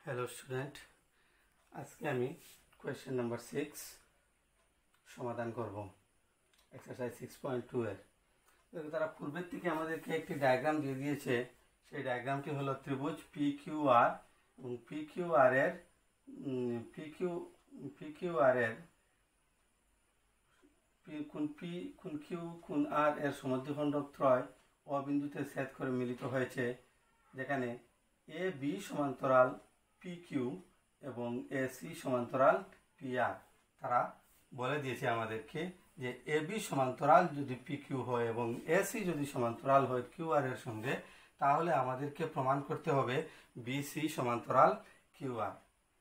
Hello student, আজকে আমি question number 6 সমাধান করব এক্সারসাইজ 6.2 এর। তারা পূর্বের থেকে আমাদেরকে একটি ডায়াগ্রাম দিয়ে দিয়েছে। সেই ডায়াগ্রামটি হলো ত্রিভুজ PQR এবং PQR এর কোণ P কোণ Q কোণ R এর সমদ্বিখণ্ডক ত্রয় ও বিন্দুতে ছেদ করে মিলিত হয়েছে, যেখানে AB সমান্তরাল PQ এবং AC সমান্তরাল PR। তারা বলে দিয়েছে আমাদেরকে যে AB সমান্তরাল যদি PQ হয় এবং AC যদি সমান্তরাল হয় QR এর সঙ্গে, তাহলে আমাদেরকে প্রমাণ করতে হবে BC সমান্তরাল QR।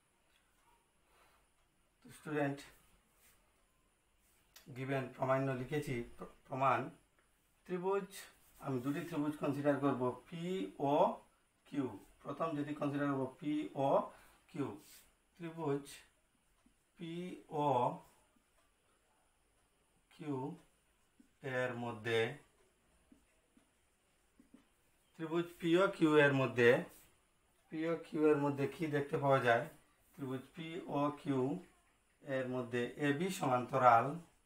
তো স্টুডেন্ট, গিভেন প্রামাণ্য লিখেছি। প্রমাণ ত্রিভুজ, আমি দুটি ত্রিভুজ কনসিডার করব, পি ও কিউ। প্রথম যদি কনসিডার করব পি ও কিউ, ত্রিভুজ পি ও কিউ এর মধ্যে, ত্রিভুজ পি ও কিউ এর মধ্যে কি দেখতে পাওয়া যায়? ত্রিভুজ পি ও কিউ এর মধ্যে এবি সমান্তরাল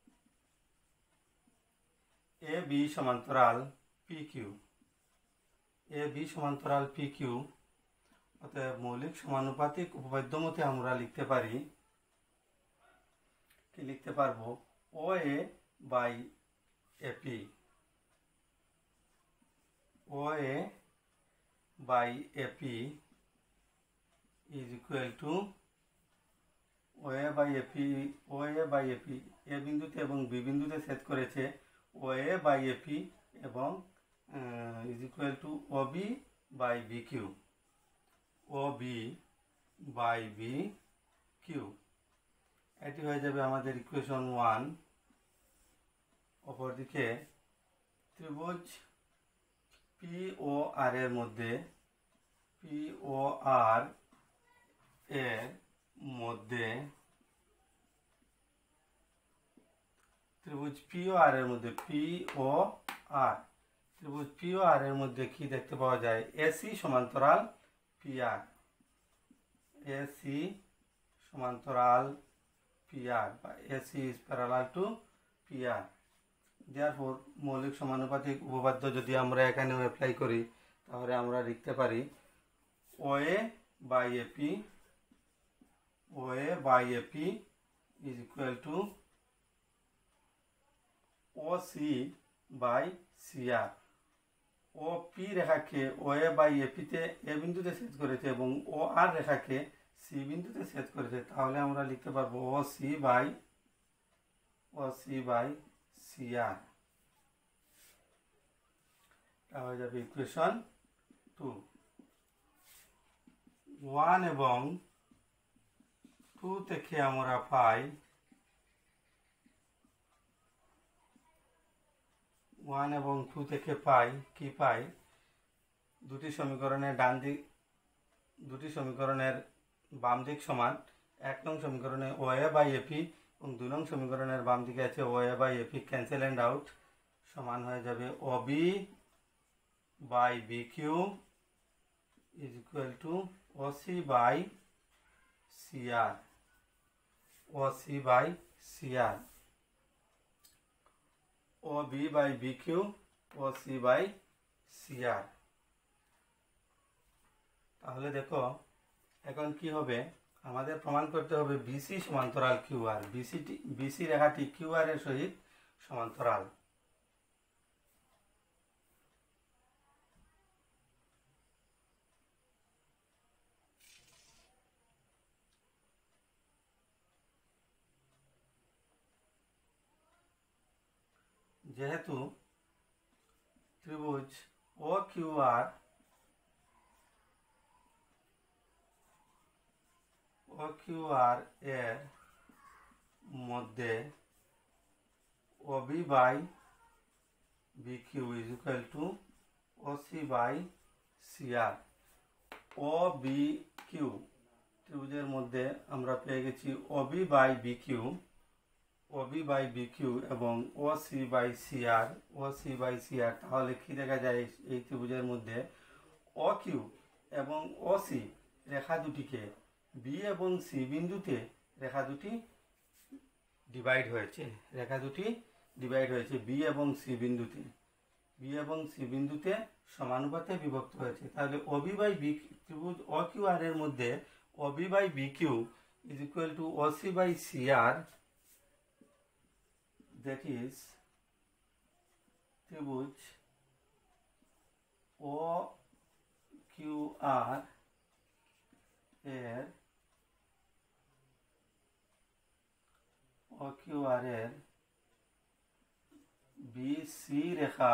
পি কিউ, অতএব মৌলিক সমানুপাতিক উপপাদ্য মতে আমরা লিখতে পারি, কি লিখতে পারবো? O A by AP, is equal to O A by AP A বিন্দুতে এবং বি বিন্দুতে ছেদ করেছে, ও এ বাই এপি এবং is equal to O B by B Q, এটি হয়ে যাবে আমাদের ইকুয়েশন 1। অপরদিকে ত্রিভুজ পি ও আর এর মধ্যে, ত্রিভুজ পি ও আর এর মধ্যে কি দেখতে পাওয়া যায়? এসি সমান্তরাল পিআর, বা AC is parallel to PR. Therefore মৌলিক সমানুপাতিক উপপাদ্য যদি আমরা এখানেও অ্যাপ্লাই করি, তাহলে আমরা লিখতে পারি O A by AP is equal to O C by CR. O P রেখাকে ও এ বাই এপিতে এ বিন্দুতে ছেদ করেছে এবং ও আর রেখাকে সি বিন্দুতে ছেদ করেছে, তাহলে আমরা লিখতে পারবো ও সি বাই সিআর। এটা হয়ে যাবে ইকুয়েশন 2। 1 এবং 2 থেকে আমরা পাই, 1 এবং 2 থেকে কি পাই? দুটি সমীকরণের বাম দিক সমান। 1 নং সমীকরণে ও এ বাই এপি এবং 2 নং সমীকরণের বাম দিকে আছে O A by AP, cancel and out, সমান হয়ে যাবে O B by B Q is equal to O C by CR. O B by B Q, O C by CR. তাহলে দেখো এখন কি হবে, আমাদের প্রমাণ করতে হবে বিসি সমান্তরাল কিউআর। বিসি রেখাটি কিউআর এর সহিত সমান্তরাল। যেহেতু ত্রিভুজ ও কিউআর এর মধ্যে O B by B Q is equal to O C by CR. O B Q ত্রিভুজের মধ্যে আমরা পেয়ে গেছি O B by B Q এবং ও সি বাই সিআর। তাহলে কি দেখা যায় এই ত্রিভুজের মধ্যে? ও কিউ এবং ও সি রেখা দুটিকে বি এবং সি বিন্দুতে রেখা দুটি ডিভাইড হয়েছে, রেখা দুটি ডিভাইড হয়েছে বি এবং সি বিন্দুতে, বি এবং সি বিন্দুতে সমানুপাতে বিভক্ত হয়েছে। তাহলে ওবি বাই বি ত্রিভুজ ও কিউ আর এর মধ্যে OB by B Q is equal to OC by C R, that is ত্রিভুজ ও কিউ আর এর ও কিউ আর এর বিসি রেখা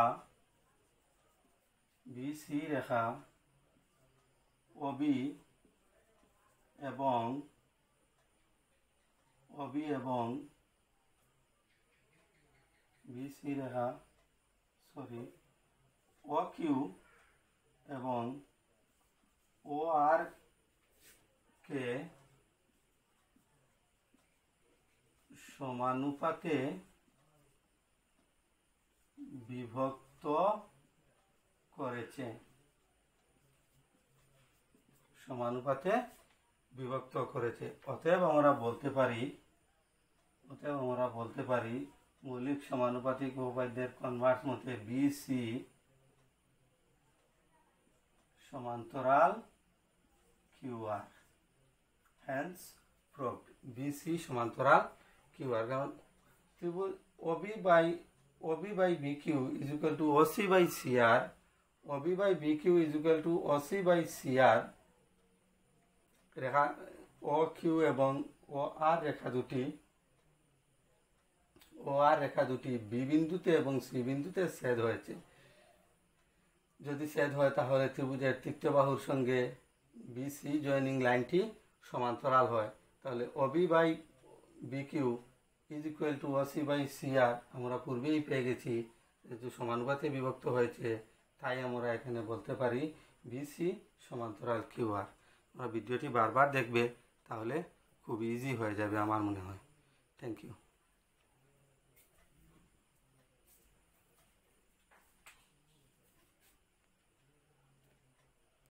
ওবি এবং বিসি রেখা ও কিউ এবং ও আর কে সমানুপাতে বিভক্ত করেছে, সমানুপাতে বিভক্ত করেছে। অতএব আমরা বলতে পারি মৌলিক সমানুপাতিক উপপাদ্যের কনভার্স মতে বিসি সমান্তরাল কিউআর, হ্যান্স প্রুভড। বিসি সমান্তরাল কিউআর, কারণ ত্রিভুজ OB by B Q is equal to OC by CR, OB by B Q is equal to OC by CR. রেখা ও কিউ এবং ও আর রেখা দুটি বি বিন্দুতে এবং সি বিন্দুতে ছেদ হয়েছে। যদি ছেদ হয় তাহলে ত্রিভুজের তৃতীয় বাহুর সঙ্গে বিসি জয়েনিং লাইনটি সমান্তরাল হয়। তাহলে OB by B Q is equal to OC by CR আমরা পূর্বেই পেয়ে গেছি, যেহেতু সমানুপাতে বিভক্ত হয়েছে তাই আমরা এখানে বলতে পারি বিসি সমান্তরাল কিউআর। আমরা ভিডিওটি বারবার দেখবে, তাহলে খুব ইজি হয়ে যাবে আমার মনে হয়। Thank you.